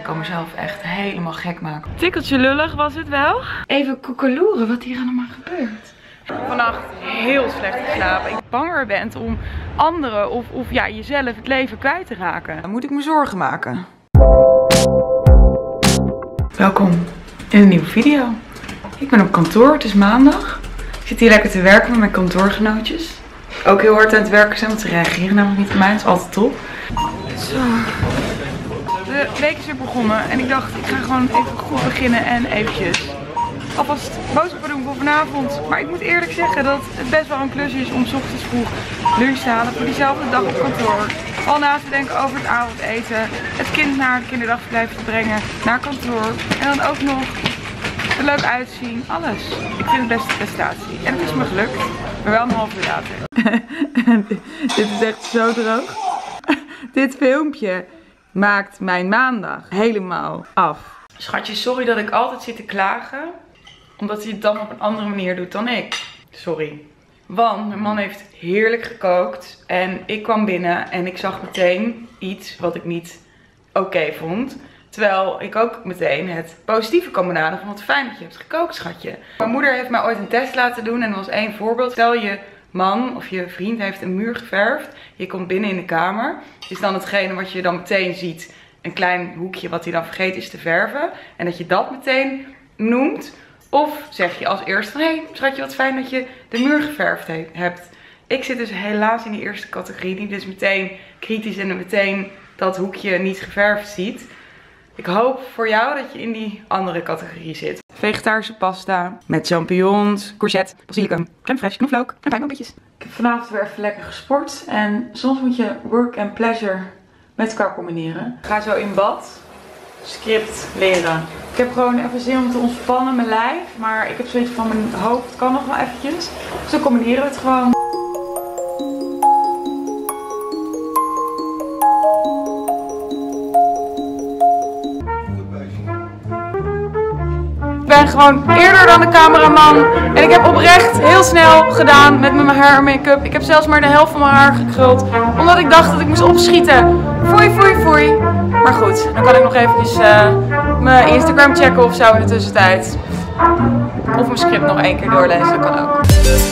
kan mezelf echt helemaal gek maken. Tikkeltje lullig was het wel. Even koekeloeren wat hier allemaal gebeurt. Vannacht heel slecht geslapen. Ik banger ben om anderen of ja, jezelf het leven kwijt te raken. Dan moet ik me zorgen maken. Welkom in een nieuwe video. Ik ben op kantoor, het is maandag. Ik zit hier lekker te werken met mijn kantoorgenootjes. Ook heel hard aan het werken zijn, want ze reageren namelijk niet op mij. Dat is altijd top. Zo. De week is weer begonnen en ik dacht ik ga gewoon even goed beginnen en eventjes alvast boodschappen doen voor vanavond. Maar ik moet eerlijk zeggen dat het best wel een klus is om 's ochtends vroeg lunch te halen voor diezelfde dag op kantoor. Al na te denken over het avondeten, het kind naar de kinderdagverblijf te brengen, naar kantoor en dan ook nog er leuk uitzien, alles. Ik vind het best een prestatie en het is me gelukt, maar wel een half uur later. Dit is echt zo droog. Dit filmpje maakt mijn maandag helemaal af. Schatje, sorry dat ik altijd zit te klagen. Omdat hij het dan op een andere manier doet dan ik. Sorry. Want mijn man heeft heerlijk gekookt. En ik kwam binnen en ik zag meteen iets wat ik niet oké vond. Terwijl ik ook meteen het positieve kan benaderen van wat fijn dat je hebt gekookt, schatje. Mijn moeder heeft mij ooit een test laten doen en dat was één voorbeeld. Stel je man of je vriend heeft een muur geverfd. Je komt binnen in de kamer. Is dan hetgene wat je dan meteen ziet een klein hoekje wat hij dan vergeten is te verven. En dat je dat meteen noemt. Of zeg je als eerste van hé, schatje, wat fijn dat je de muur geverfd hebt. Ik zit dus helaas in die eerste categorie. Die dus meteen kritisch en meteen dat hoekje niet geverfd ziet. Ik hoop voor jou dat je in die andere categorie zit. Vegetarische pasta met champignons, courgette, basilicum, crème fraîche, knoflook en pijnboompjes. Ik heb vanavond weer even lekker gesport. En soms moet je work en pleasure met elkaar combineren. Ik ga zo in bad. Script leren. Ik heb gewoon even zin om te ontspannen mijn lijf. Maar ik heb zoiets van mijn hoofd kan nog wel eventjes. Dus dan combineren we het gewoon. Ik ben gewoon eerder dan de cameraman. En ik heb oprecht heel snel gedaan met mijn haar en make-up. Ik heb zelfs maar de helft van mijn haar gekruld. Omdat ik dacht dat ik moest opschieten. Foei, foei, foei. Maar goed, dan kan ik nog eventjes mijn Instagram checken of zo in de tussentijd. Of mijn script nog één keer doorlezen, dat kan ook.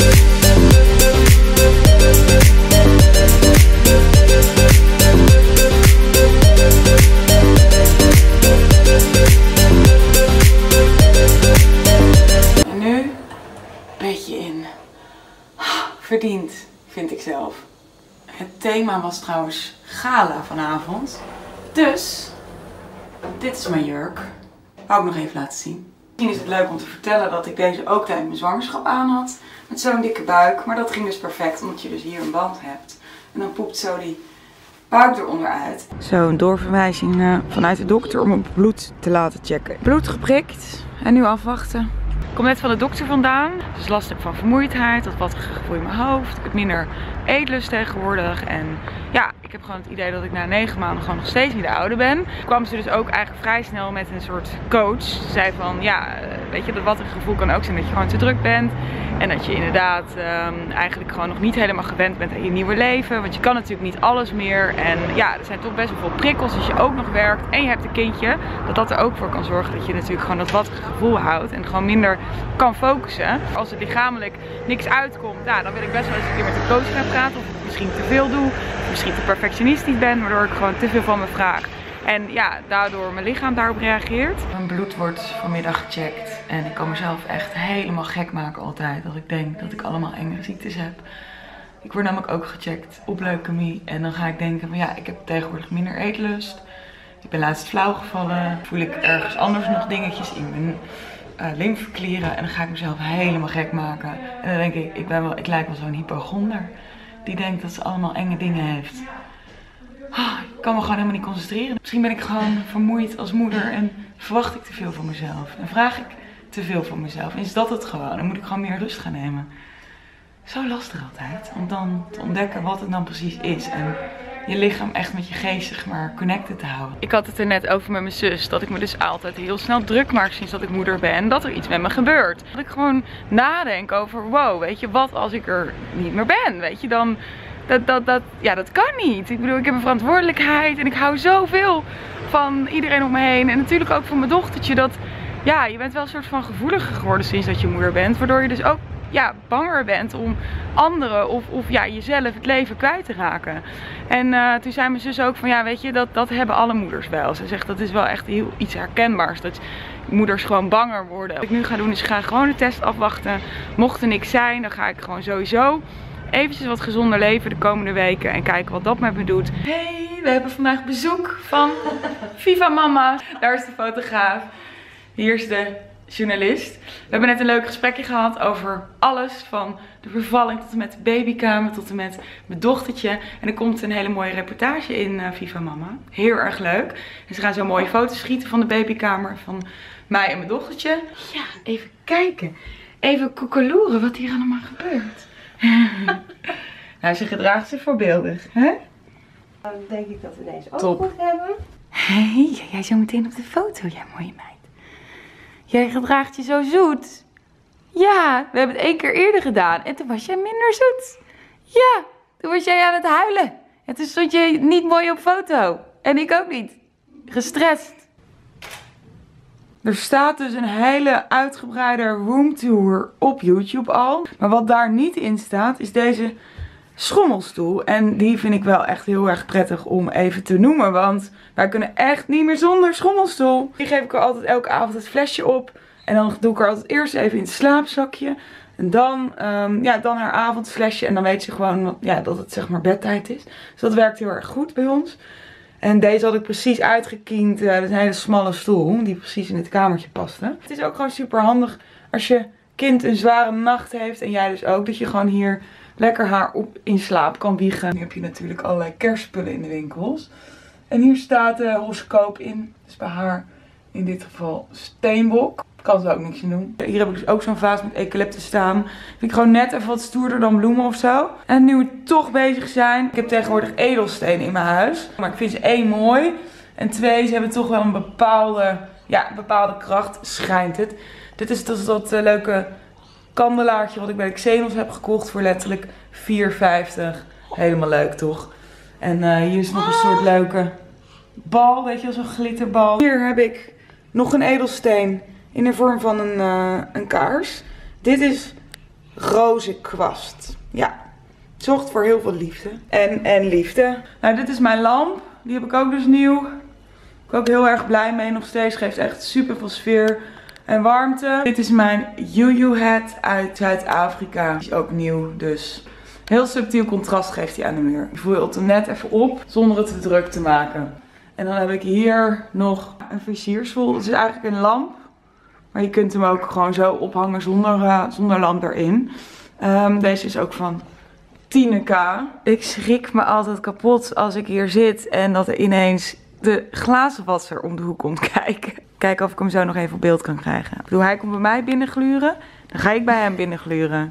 En nu een beetje in. Verdiend, vind ik zelf. Het thema was trouwens gala vanavond. Dus, dit is mijn jurk. Wou ik nog even laten zien. Misschien is het leuk om te vertellen dat ik deze ook tijdens mijn zwangerschap aan had. Met zo'n dikke buik. Maar dat ging dus perfect, omdat je dus hier een band hebt. En dan poept zo die buik eronder uit. Zo, een doorverwijzing vanuit de dokter om het bloed te laten checken. Bloed geprikt en nu afwachten. Ik kom net van de dokter vandaan. Dus last heb van vermoeidheid, wat gevoel in mijn hoofd. Ik heb minder eetlust tegenwoordig. En ja, ik heb gewoon het idee dat ik na 9 maanden gewoon nog steeds niet de oude ben. Kwam ze dus ook eigenlijk vrij snel met een soort coach. Ze zei van ja, weet je, dat wat een gevoel kan ook zijn dat je gewoon te druk bent. En dat je inderdaad eigenlijk gewoon nog niet helemaal gewend bent aan je nieuwe leven. Want je kan natuurlijk niet alles meer. En ja, er zijn toch best wel veel prikkels als je ook nog werkt. En je hebt een kindje. Dat er ook voor kan zorgen dat je natuurlijk gewoon dat wattige gevoel houdt. En gewoon minder kan focussen. Als er lichamelijk niks uitkomt, nou, dan wil ik best wel eens een keer met de coach gaan praten. Of ik misschien te veel doe. Of misschien te perfectionistisch ben. Waardoor ik gewoon te veel van me vraag. En ja, daardoor mijn lichaam daarop reageert. Mijn bloed wordt vanmiddag gecheckt. En ik kan mezelf echt helemaal gek maken altijd. Dat ik denk dat ik allemaal enge ziektes heb. Ik word namelijk ook gecheckt op leukemie. En dan ga ik denken van ja, ik heb tegenwoordig minder eetlust. Ik ben laatst flauw gevallen. Voel ik ergens anders nog dingetjes in mijn lymfeklieren. En dan ga ik mezelf helemaal gek maken. En dan denk ik lijk wel zo'n hypochonder. Die denkt dat ze allemaal enge dingen heeft. Ik kan me gewoon helemaal niet concentreren. Misschien ben ik gewoon vermoeid als moeder en verwacht ik te veel van mezelf. En vraag ik te veel van mezelf. En is dat het gewoon? Dan moet ik gewoon meer rust gaan nemen. Zo lastig altijd. Om dan te ontdekken wat het dan precies is. En je lichaam echt met je geest zeg maar connected te houden. Ik had het er net over met mijn zus. Dat ik me dus altijd heel snel druk maak sinds dat ik moeder ben. Dat er iets met me gebeurt. Dat ik gewoon nadenk over wow, weet je, wat als ik er niet meer ben? Weet je, dan... Dat kan niet. Ik bedoel, ik heb een verantwoordelijkheid en ik hou zoveel van iedereen om me heen. En natuurlijk ook van mijn dochtertje. Dat ja, je bent wel een soort van gevoeliger geworden sinds dat je moeder bent. Waardoor je dus ook ja, banger bent om anderen of ja, jezelf het leven kwijt te raken. En toen zei mijn zus ook van ja, weet je, dat hebben alle moeders wel. Ze zegt dat is wel echt heel iets herkenbaars. Dat moeders gewoon banger worden. Wat ik nu ga doen is, ik ga gewoon de test afwachten. Mocht er niks zijn, dan ga ik gewoon sowieso eventjes wat gezonder leven de komende weken. En kijken wat dat met me doet. Hey, we hebben vandaag bezoek van Viva Mama. Daar is de fotograaf. Hier is de journalist. We hebben net een leuk gesprekje gehad over alles. Van de bevalling tot en met de babykamer, tot en met mijn dochtertje. En er komt een hele mooie reportage in Viva Mama. Heel erg leuk. En ze gaan zo mooie foto's schieten van de babykamer. Van mij en mijn dochtertje. Ja, even kijken. Even koekeloeren wat hier allemaal gebeurt. Nou, ze gedraagt zich voorbeeldig, hè? Dan denk ik dat we deze ook goed hebben. Hey, jij zo meteen op de foto, jij mooie meid. Jij gedraagt je zo zoet. Ja, we hebben het 1 keer eerder gedaan en toen was jij minder zoet. Ja, toen was jij aan het huilen. En toen stond je niet mooi op foto. En ik ook niet. Gestrest. Er staat dus een hele uitgebreide roomtour op YouTube al. Maar wat daar niet in staat is deze schommelstoel. En die vind ik wel echt heel erg prettig om even te noemen. Want wij kunnen echt niet meer zonder schommelstoel. Hier geef ik er altijd elke avond het flesje op. En dan doe ik er altijd eerst even in het slaapzakje. En dan, dan haar avondflesje. En dan weet ze gewoon ja, dat het zeg maar bedtijd is. Dus dat werkt heel erg goed bij ons. En deze had ik precies uitgekiend. Dat is een hele smalle stoel die precies in het kamertje paste. Het is ook gewoon super handig als je kind een zware nacht heeft. En jij dus ook. Dat je gewoon hier lekker haar op in slaap kan wiegen. Nu heb je natuurlijk allerlei kerstspullen in de winkels. En hier staat de horoscoop in. Dus bij haar in dit geval steenbok. Kan ze ook niks aan doen. Hier heb ik dus ook zo'n vaas met eucalyptus staan. Vind ik gewoon net even wat stoerder dan bloemen of zo. En nu we toch bezig zijn. Ik heb tegenwoordig edelstenen in mijn huis. Maar ik vind ze 1 mooi. En 2, ze hebben toch wel een bepaalde kracht. Schijnt het. Dit is dus dat leuke kandelaartje wat ik bij de Xenos heb gekocht voor letterlijk €4,50. Helemaal leuk toch? En hier is nog een soort leuke bal. Weet je wel, zo'n glitterbal. Hier heb ik nog een edelsteen. In de vorm van een kaars. Dit is rozenkwast. Ja, het zorgt voor heel veel liefde. En liefde. Nou, dit is mijn lamp. Die heb ik ook dus nieuw. Ik ben ook heel erg blij mee nog steeds. Geeft echt super veel sfeer en warmte. Dit is mijn Juju hat uit Zuid-Afrika. Die is ook nieuw, dus heel subtiel contrast geeft hij aan de muur. Je voelt het net even op, zonder het te druk te maken. En dan heb ik hier nog een versiersel. Het is eigenlijk een lamp. Maar je kunt hem ook gewoon zo ophangen zonder lamp erin. Deze is ook van Tineke. Ik schrik me altijd kapot als ik hier zit en dat er ineens de glazenwasser om de hoek komt kijken. Kijken of ik hem zo nog even op beeld kan krijgen. Ik bedoel, hij komt bij mij binnengluren, dan ga ik bij hem binnengluren.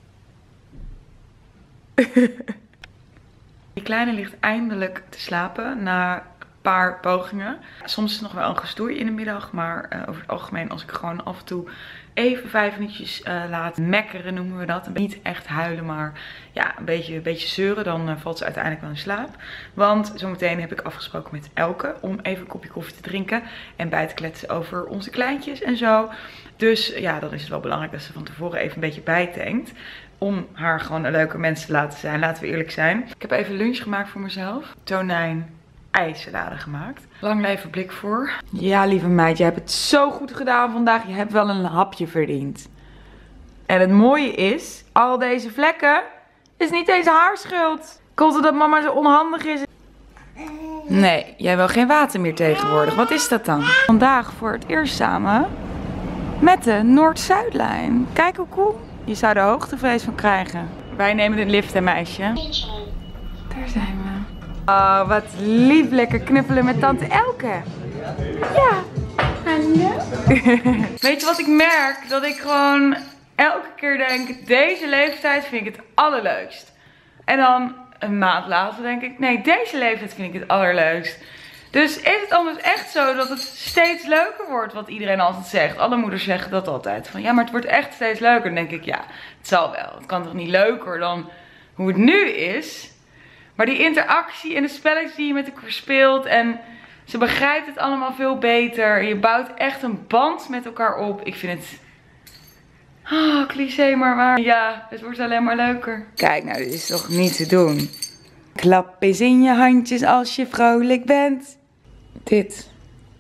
Die kleine ligt eindelijk te slapen na paar pogingen. Soms is het nog wel een gestoei in de middag, maar over het algemeen als ik gewoon af en toe even 5 minuutjes laat mekkeren, noemen we dat. Niet echt huilen, maar ja, een beetje zeuren, dan valt ze uiteindelijk wel in slaap. Want zometeen heb ik afgesproken met Elke om even een kopje koffie te drinken en bij te kletsen over onze kleintjes en zo. Dus ja, dan is het wel belangrijk dat ze van tevoren even een beetje bijtankt. Om haar gewoon een leuke mens te laten zijn, laten we eerlijk zijn. Ik heb even lunch gemaakt voor mezelf. Tonijn ijssalade gemaakt. Lang leven blik voor. Ja, lieve meid, je hebt het zo goed gedaan vandaag. Je hebt wel een hapje verdiend. En het mooie is, al deze vlekken is niet eens haar schuld. Komt het dat mama zo onhandig is? Nee, jij wil geen water meer tegenwoordig. Wat is dat dan? Vandaag voor het eerst samen met de Noord-Zuidlijn. Kijk hoe cool. Je zou er hoogtevrees van krijgen. Wij nemen de lift, hè meisje. Daar zijn we. Oh, wat lief. Lekker knuffelen met tante Elke. Ja. Hallo. Weet je wat ik merk? Dat ik gewoon elke keer denk, deze leeftijd vind ik het allerleukst. En dan een maand later denk ik, nee, deze leeftijd vind ik het allerleukst. Dus is het anders echt zo dat het steeds leuker wordt, wat iedereen altijd zegt. Alle moeders zeggen dat altijd. Van ja, maar het wordt echt steeds leuker. Dan denk ik, ja, het zal wel. Het kan toch niet leuker dan hoe het nu is. Maar die interactie en de spelletjes die je met elkaar speelt en Ze begrijpt het allemaal veel beter. Je bouwt echt een band met elkaar op. Ik vind het... cliché maar waar. Ja, het wordt alleen maar leuker. Kijk nou, dit is toch niet te doen. Klap eens in je handjes als je vrolijk bent. Dit.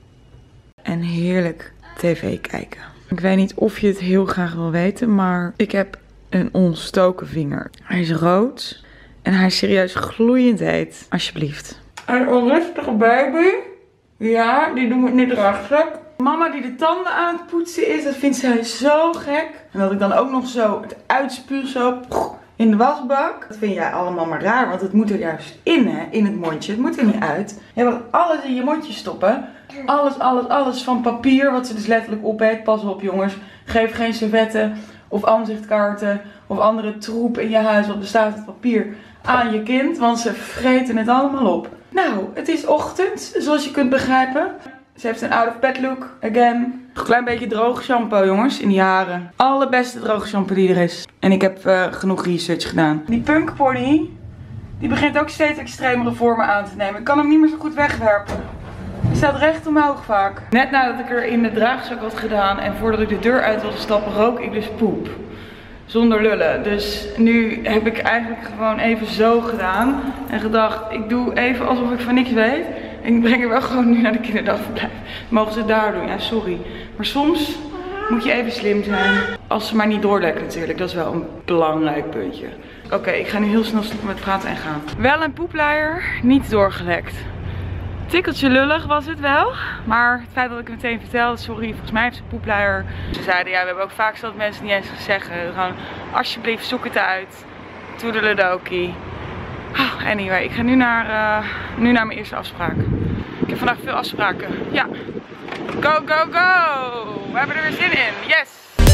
En heerlijk tv kijken. Ik weet niet of je het heel graag wil weten, maar ik heb een ontstoken vinger. Hij is rood en hij is serieus gloeiend heet. Alsjeblieft. Een onrustige baby. Ja, die doen we in de draagzak. Mama die de tanden aan het poetsen is, dat vindt zij zo gek. En dat ik dan ook nog zo het uitspuug zo in de wasbak. Dat vind jij allemaal maar raar, want het moet er juist in, hè, in het mondje. Het moet er niet uit. Je wil alles in je mondje stoppen. Alles van papier, wat ze dus letterlijk opeet. Pas op jongens, geef geen servetten of aanzichtkaarten of andere troep in je huis wat bestaat uit papier aan je kind, want ze vreten het allemaal op. Nou, het is ochtend, zoals je kunt begrijpen. Ze heeft een out of bed look, again. Een klein beetje droog shampoo jongens, in die haren. Allerbeste droge shampoo die er is. En ik heb genoeg research gedaan. Die punkpony, die begint ook steeds extremere vormen aan te nemen. Ik kan hem niet meer zo goed wegwerpen. Hij staat recht omhoog vaak. Net nadat ik er in de draagzak had gedaan en voordat ik de deur uit wilde stappen, rook ik dus poep. Zonder lullen. Dus nu heb ik eigenlijk gewoon even zo gedaan. En gedacht, ik doe even alsof ik van niks weet. En ik breng er wel gewoon nu naar de kinderdagverblijf. Mogen ze het daar doen? Ja, sorry. Maar soms moet je even slim zijn. Als ze maar niet doorlekken natuurlijk. Dat is wel een belangrijk puntje. Oké, ik ga nu heel snel stoppen met praten en gaan. Wel een poepluier, niet doorgelekt. Tikkeltje lullig was het wel, maar het feit dat ik het meteen vertelde, sorry, volgens mij heeft ze een poepluier. Ze zeiden, ja, we hebben ook vaak zo dat mensen niet eens zeggen, gewoon, alsjeblieft zoek het uit, toedeledokie. Anyway, ik ga nu naar mijn eerste afspraak. Ik heb vandaag veel afspraken, ja. Go, go, go! We hebben er weer zin in, yes!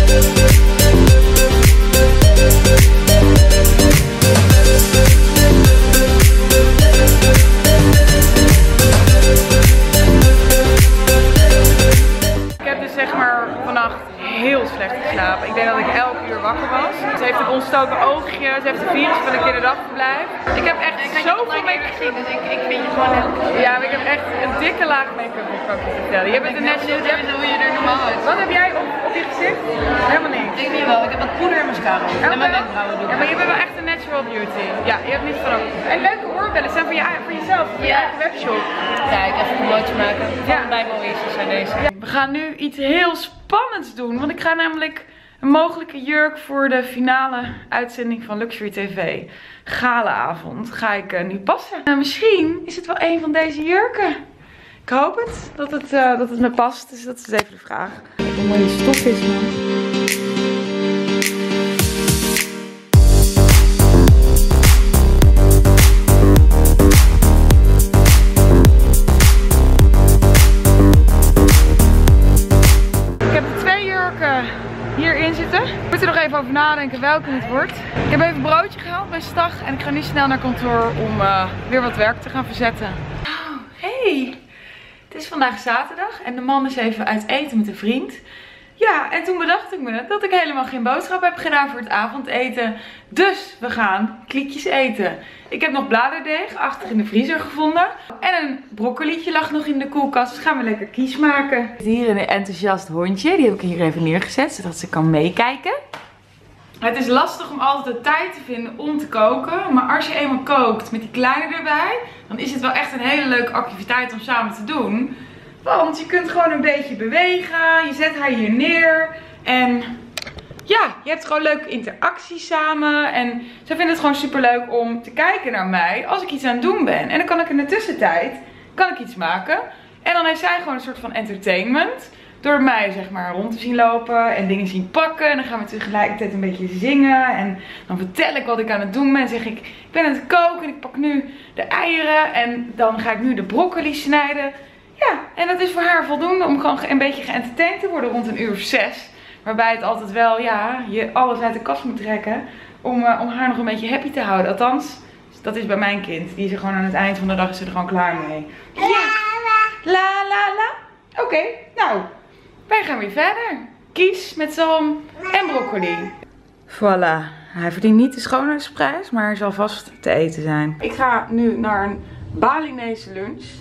Heel slecht geslapen. Ik denk dat ik elk uur wakker was. Ze heeft een ontstoken oogje. Ze heeft een virus van een kinderdagverblijf. Ik heb echt zoveel make-up gezien, dus ik vind je gewoon heel goed. Ja, maar ik heb echt een dikke laag make-up op, kan ik je vertellen. Je bent een natural. Hoe je er normaal uit. Wat heb jij op je gezicht? Helemaal niks. Ik niet wel. Ik heb wat poeder en mascara op. En mijn wenkbrauwen doen. Ja, maar je bent wel echt een natural beauty. Ja, je hebt niet van ook. En leuke oorbellen zijn voor jezelf. Voor je eigen webshop. Kijk, even een broodje maken. Van de Bijbeleasjes zijn deze. Ja, we gaan nu iets heel spannends doen. Want ik ga namelijk een mogelijke jurk voor de finale uitzending van Luxury TV. Galaavond ga ik nu passen. Misschien is het wel een van deze jurken. Ik hoop het, dat het me past. Dus dat is even de vraag. Kijk hoe mooi die stof is, man. Hierin zitten. Ik moet er nog even over nadenken welke het wordt. Ik heb even een broodje gehaald bij Stag en ik ga nu snel naar kantoor om weer wat werk te gaan verzetten. Oh, hey! Het is vandaag zaterdag en de man is even uit eten met een vriend. Ja, en toen bedacht ik me dat ik helemaal geen boodschap heb gedaan voor het avondeten. Dus we gaan kliekjes eten. Ik heb nog bladerdeeg achter in de vriezer gevonden. En een broccolietje lag nog in de koelkast. Dus gaan we lekker kies maken. Hier een enthousiast hondje. Die heb ik hier even neergezet, zodat ze kan meekijken. Het is lastig om altijd de tijd te vinden om te koken. Maar als je eenmaal kookt met die kleine erbij, dan is het wel echt een hele leuke activiteit om samen te doen. Want je kunt gewoon een beetje bewegen. Je zet haar hier neer. En ja, je hebt gewoon leuke interacties samen. En zij vindt het gewoon super leuk om te kijken naar mij als ik iets aan het doen ben. En dan kan ik in de tussentijd iets maken. En dan heeft zij gewoon een soort van entertainment. Door mij zeg maar rond te zien lopen en dingen zien pakken. En dan gaan we tegelijkertijd een beetje zingen. En dan vertel ik wat ik aan het doen ben. En zeg ik ben aan het koken en ik pak nu de eieren. En dan ga ik nu de broccoli snijden. Ja, en dat is voor haar voldoende om gewoon een beetje geëntertained te worden rond 1:06. Waarbij het altijd wel, ja, je alles uit de kast moet trekken. Om haar nog een beetje happy te houden. Althans, dat is bij mijn kind. Die is er gewoon aan het eind van de dag is er gewoon klaar mee. Ja. La la la. Oké, nou. Wij gaan weer verder. Kies met zalm en broccoli. Voilà. Hij verdient niet de schoonheidsprijs, maar hij zal vast te eten zijn. Ik ga nu naar een Balinese lunch.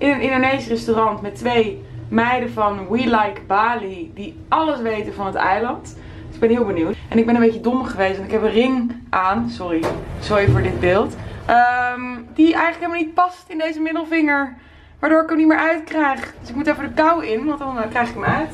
in een Indonesisch restaurant met 2 meiden van We Like Bali die alles weten van het eiland. Dus ik ben heel benieuwd. En ik ben een beetje dom geweest, want ik heb een ring aan. Sorry voor dit beeld. Die eigenlijk helemaal niet past in deze middelvinger. Waardoor ik hem niet meer uitkrijg. Dus ik moet even de kou in, want dan krijg ik hem uit.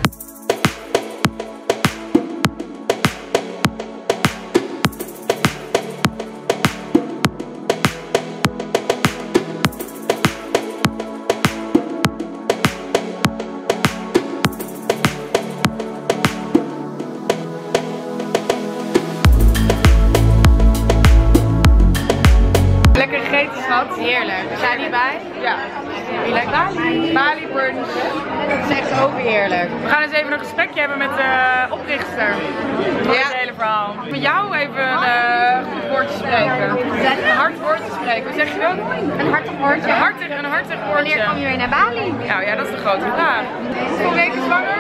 Heerlijk. We zijn hierbij? Ja. Wie lijkt Bali? Bali brunch. Dat is echt overheerlijk. We gaan eens even een gesprekje hebben met de oprichter. Van het hele verhaal. Met jou even een goed woordje spreken. Een hard woordje spreken. Hoe zeg je dat? Een hartig woordje. Een hartig woordje. Wanneer kom je weer naar Bali? Nou ja, dat is de grote vraag. Hoeveel weken zwanger?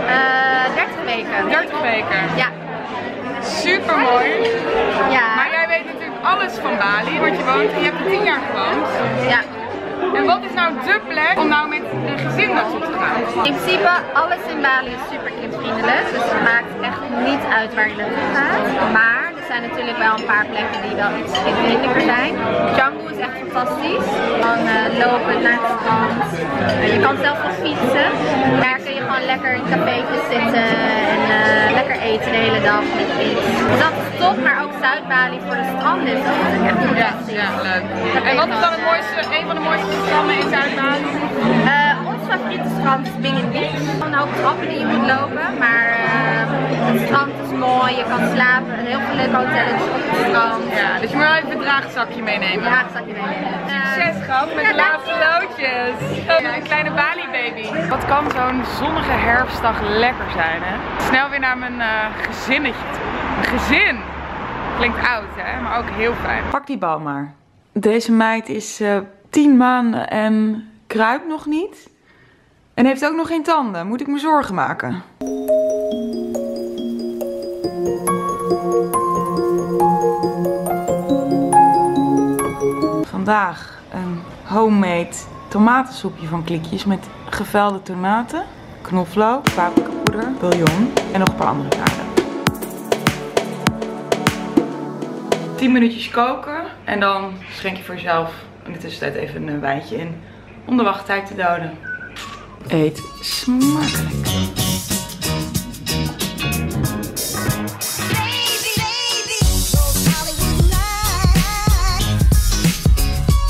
30 weken. 30 weken. Ja. Super mooi. Ja. Maar jij weet natuurlijk alles van Bali, want je hebt er 10 jaar gewoond. Ja. En wat is nou dé plek om nou met een gezin naartoe te gaan? In principe, alles in Bali is super kindvriendelijk. Dus het maakt echt niet uit waar je naartoe gaat. Maar er zijn natuurlijk wel een paar plekken die wel iets kindvriendelijker zijn. Canggu is echt fantastisch. Dan lopen naar het strand. Je kan zelf wel fietsen. Daar kun je gewoon lekker in cafeetjes zitten en lekker eten de hele dag met fiets. Dus dat is top, maar ook Zuid-Bali voor de stranden is dat echt fantastisch. Ja, leuk. En wat is dan het mooiste, een van de mooiste stranden in Zuid-Bali? Ons favoriete strand is Bingin Beach. Er zijn ook trappen die je moet lopen, maar het strand is mooi, je kan slapen, heel veel leuke hotels op het strand. Ja, dus je moet wel even een draagzakje meenemen. Draagzakje meenemen. Succes gehad met de laatste loodjes. Ja, een kleine Bali baby. Wat kan zo'n zonnige herfstdag lekker zijn, hè? Snel weer naar mijn gezinnetje toe. Een gezin! Klinkt oud, hè? Maar ook heel fijn. Pak die bal maar. Deze meid is 10 maanden en kruipt nog niet. En heeft ook nog geen tanden. Moet ik me zorgen maken? Vandaag een homemade tomatensoepje van Klikjes met gevelde tomaten, knoflook, paprikapoeder, bouillon en nog een paar andere kruiden. 10 minuutjes koken en dan schenk je voor jezelf in de tussentijd even een wijntje in om de wachttijd te doden. Eet smakelijk!